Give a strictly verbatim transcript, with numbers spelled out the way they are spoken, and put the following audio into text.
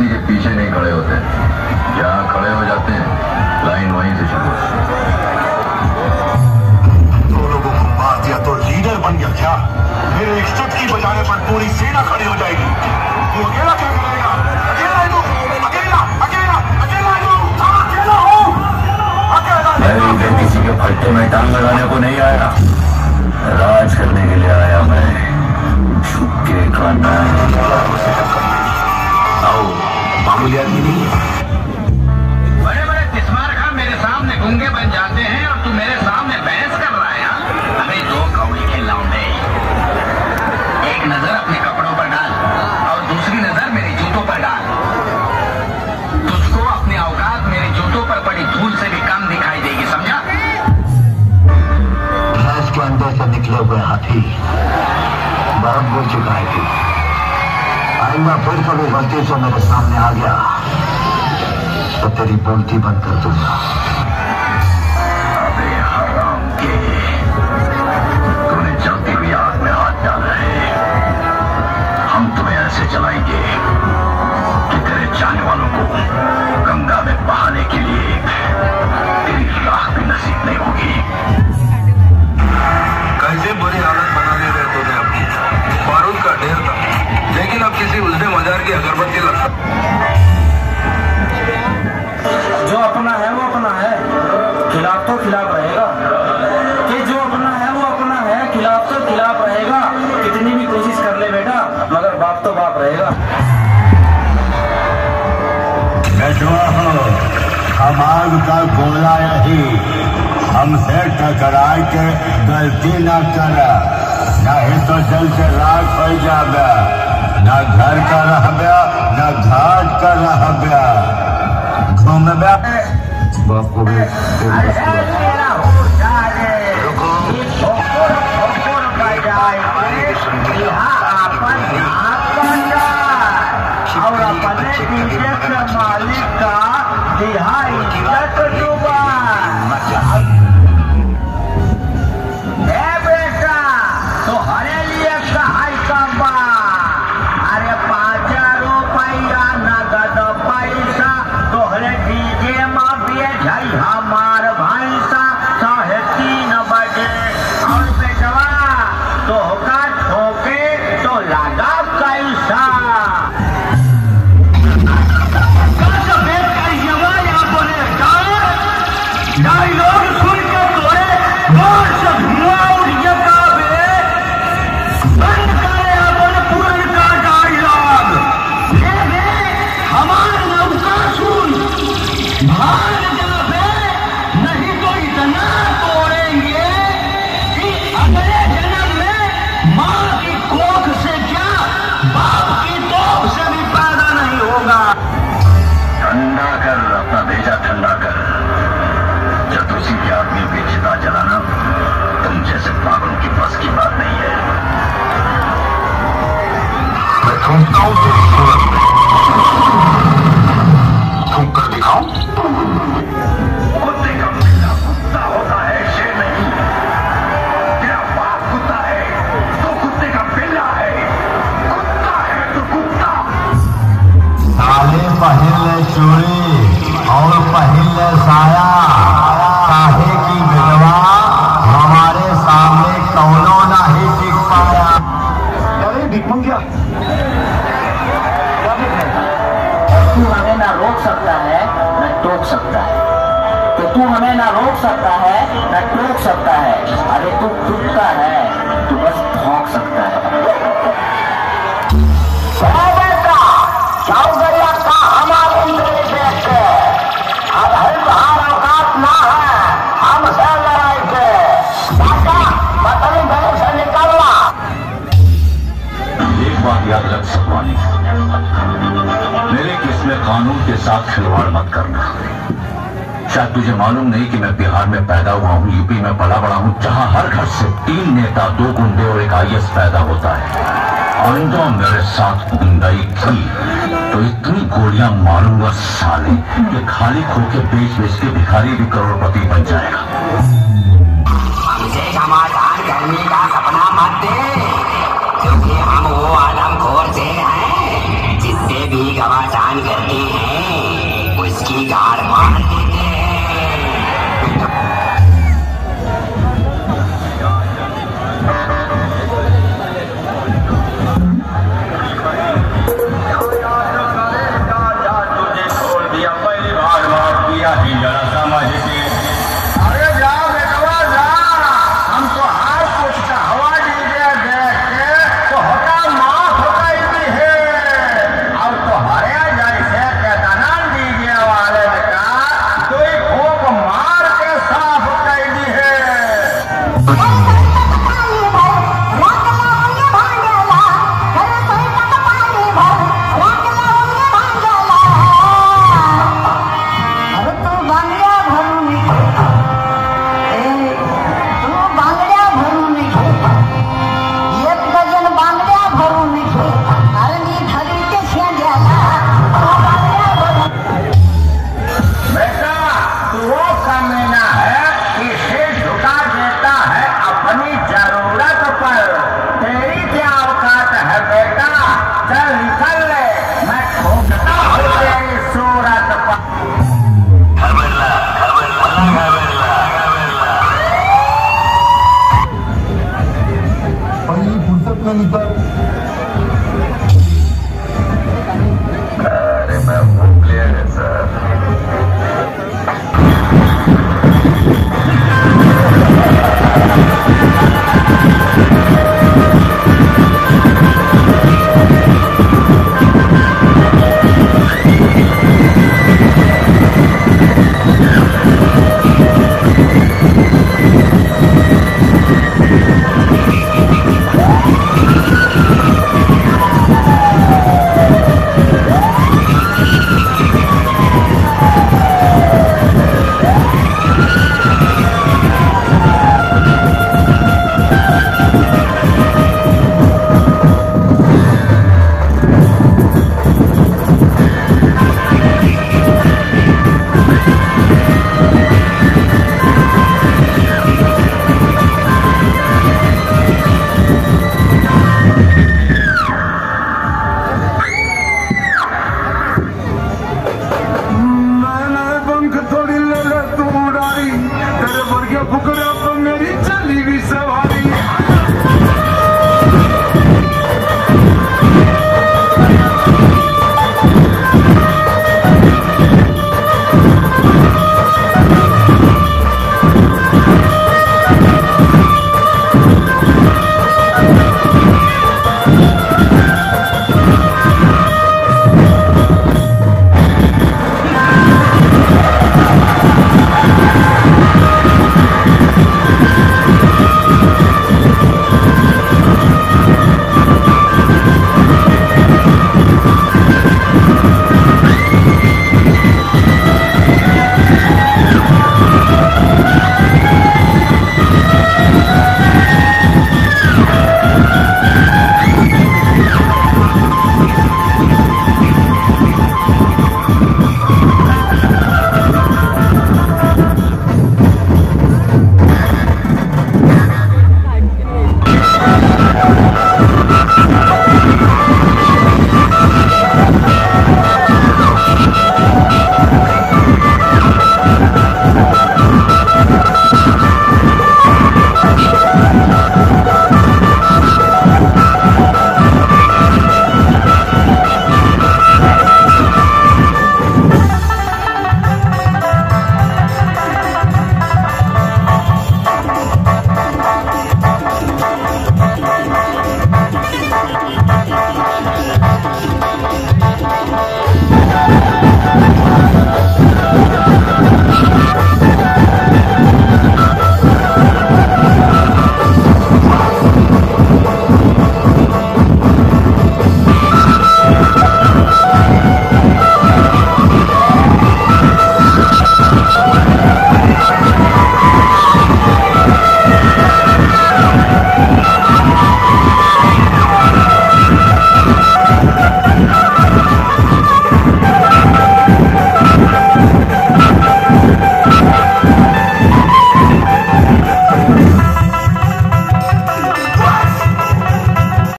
किसी के पीछे नहीं खड़े होते, जहाँ खड़े हो जाते हैं लाइन वहीं से शुरू। दो लोगों को मार दिया तो लीडर बन गया क्या? मेरे एक चुटकी बजाने पर पूरी सेना खड़ी हो जाएगी। तू अकेला क्या करेगा? अकेला है तू, अकेला अकेला अकेला है तू, अकेला हो, अकेला। मैं भी किसी के फट्टे में टांग लगाने को नहीं आया, राज करने के लिए आया मैं। छुपके खाना आओ, मामूली आदमी नहीं है। बड़े बड़े तिस्मार खां मेरे सामने गूंगे बन जाते हैं और तू मेरे सामने बहस कर रहा है। अबे दो कौड़ी के लौंडे, एक नजर अपने कपड़ों पर डाल और दूसरी नजर मेरे जूतों पर डाल। तुझको अपनी औकात मेरे जूतों पर पड़ी धूल से भी कम दिखाई देगी, समझा? भैंस के अंदर से निकले हुए हाथी बर्फ बोल चुका है कि आइंदा फिर कभी गलती से मेरे सामने आ गया तो तेरी बोलती बंद कर दूंगा। अबे हराम के, तूने जलती हुई आग में हाथ डाला है। हम तुम्हें ऐसे चलाएंगे कि तेरे जाने वालों को गंगा में बहाने के लिए तेरी राख भी नसीब नहीं होगी। कैसे बुरी हालत बना ले रहे तूने अपनी। बारूद का ढेर था, लेकिन अब किसी उल्टे मजार की अगरबत्ती लगा। जो अपना है वो अपना है, खिलाफ तो खिलाफ रहेगा। कि जो अपना है वो अपना है, खिलाफ तो खिलाफ रहेगा। कितनी भी कोशिश कर ले बेटा, मगर बाप तो बाप रहेगा। आग का गोला यही हमसे टकराए के गलती न कर, नहीं तो जल से राख हो जाबे। न घर का रहबे न घाट का रहबे, घूमबे बाप को भी। और अपने पीछे से मालिक का दिहाई डूबा। बेटा तो हरे लिए कहाई कबा, अरे पाँच रुपया नगद पैसा तोहरे डीजे माँ बेझाई हमार भैंसा साढ़े तीन बजे। और बेटवा तो का ठोके तो लगा कैसा। डायलॉग सुन के तोरे गौर से धुआं ये काबे बंद करे अपन पुरन का डायलॉग। ले ले हमार नौका सुन, भाग जाबे नहीं तो इतना तोड़ेंगे कि अगले जन्म में माँ की कोख से क्या बाप की तोप से भी पैदा नहीं होगा। ठंडा कर अपना भेजा, ठंडा कर। जब उसी के आदमी की चिता जलाना तुम जैसे पागलों की बस की बात नहीं है। मैं घूमता हूँ तेरी सूरत में, घूम कर दिखाऊं। कुत्ते का पिल्ला कुत्ता होता है, शेर नहीं। तेरा बाप कुत्ता है तो कुत्ते का पिल्ला है, कुत्ता है तो कुत्ता। साले पहले चोरी और पहले साया, काहे की विधवा हमारे सामने कौनो नहीं टिक पाया। अरे भिखमंगिया, तू हमें ना रोक सकता है न टोक सकता है। तो तू हमें ना रोक सकता है न टोक सकता है। अरे तू कुत्ता है, तू बस भौंक सकता है। एक बात याद रख सकवानी, मेरे केस में कानून के साथ खिलवाड़ मत करना। शायद तुझे मालूम नहीं कि मैं बिहार में पैदा हुआ हूँ, यूपी में पला बड़ा हूँ, जहाँ हर घर से तीन नेता, दो गुंडे और एक आई ए एस पैदा होता है। आइंदा मेरे साथ गुंडाई की तो इतनी गोलियां मारूंगा साले कि खाली खोके बेच बेच के भिखारी भी करोड़पति बन जाएगा। हमसे समाधान करने का सपना मत दे, क्योंकि हम वो आदमखोर से हैं जिससे भी घमासान कर फुर्सत नहीं कर